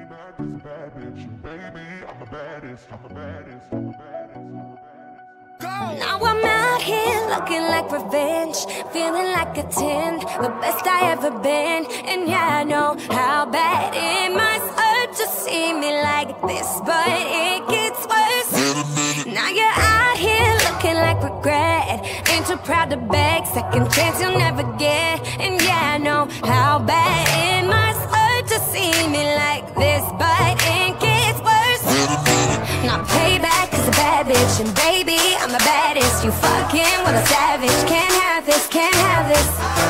back as a bad bitch, and baby, I'm the baddest, I'm the baddest, I'm the baddest, I'm the baddest. Now I'm out here looking like revenge, feeling like a 10, the best I ever been. And yeah, I know how bad it must hurt to see me like this, but it gets worse. Now you're out here looking like regret, ain't too proud to beg, second chance you'll never get. And yeah, I know how bad it must hurt to see me like this, but it gets worse. Now payback is a bad bitch, and baby, I'm the baddest. You fucking with a savage, can't have this, can't have this.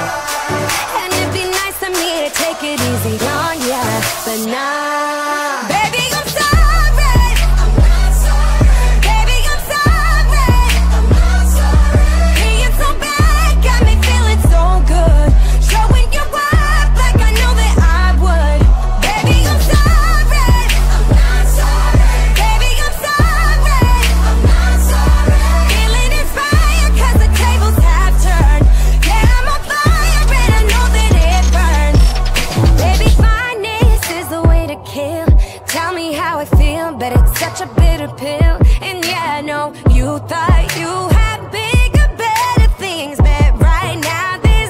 And it'd be nice of me to take it easy on ya, but nah. Baby, I'm sorry, I'm not sorry. Baby, I'm sorry, I'm not sorry. Being so bad got me feeling so good, showing you up like I know that I would. Baby, I'm sorry, I'm not sorry. Baby, I'm sorry, I'm not sorry. Feeling inspired 'cause the tables have turned. Yeah, I'm on fire and I know that it burns. Baby, fineness is the way to kill. Tell me how I feel, but it's such a bitter pill. And yeah, I know you thought you had bigger, better things, but right now this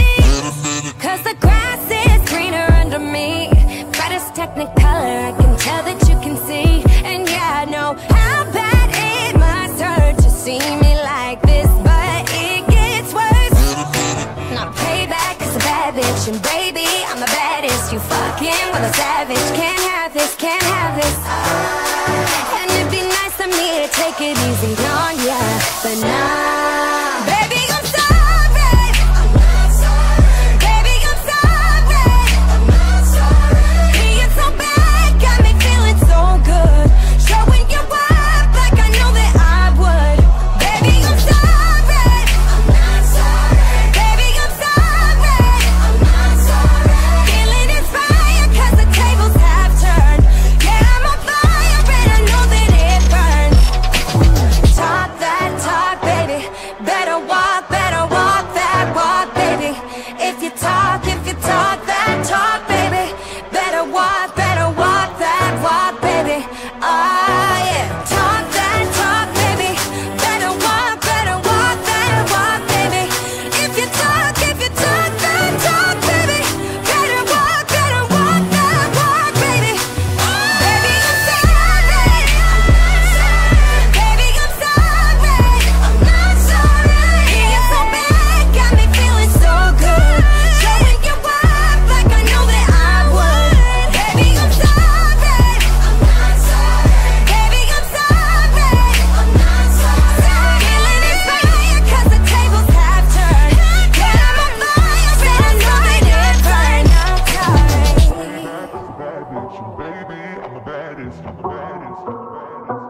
is 'cause the grass is greener under me. Brightest technicolor, I can tell that you can see. And yeah, I know how bad it must hurt to see me like this, but it gets worse. Now payback is a bad bitch, and baby, I'm the baddest. You fucking with a savage, can't have this, can't have this. And it'd be nice of me to take it easy on ya, but nah. Baby, I'm sorry, I'm not sorry. Baby, I'm sorry, I'm not sorry. Being so bad got me feeling so good, showing you up like I know that I would. Baby, I'm sorry, I'm not sorry. Baby, I'm sorry, I'm not sorry. Feeling inspired 'cause the tables have turned. Yeah, I'm on fire and I know that it burns. Talk that talk, baby. Better walk that walk, baby. If you talk that talk, baby. Better walk that walk, baby. Oh yeah. Talk that talk, baby. Better walk that walk, baby. If you talk that talk, baby. Better walk that walk, baby. Baby, I'm sorry, I'm not sorry. Baby, I'm sorry, I'm not sorry. Being so bad got me feeling so good, showing you up like I know that I would. Baby, I'm sorry, I'm not sorry. Baby, I'm sorry, I'm not sorry. Feeling inspired 'cause the tables have turned. Yeah, I'm on fire and I know that it burns. I'm sorry. Back as a bad bitch, and baby, I'm the baddest, I'm the baddest, I'm the baddest.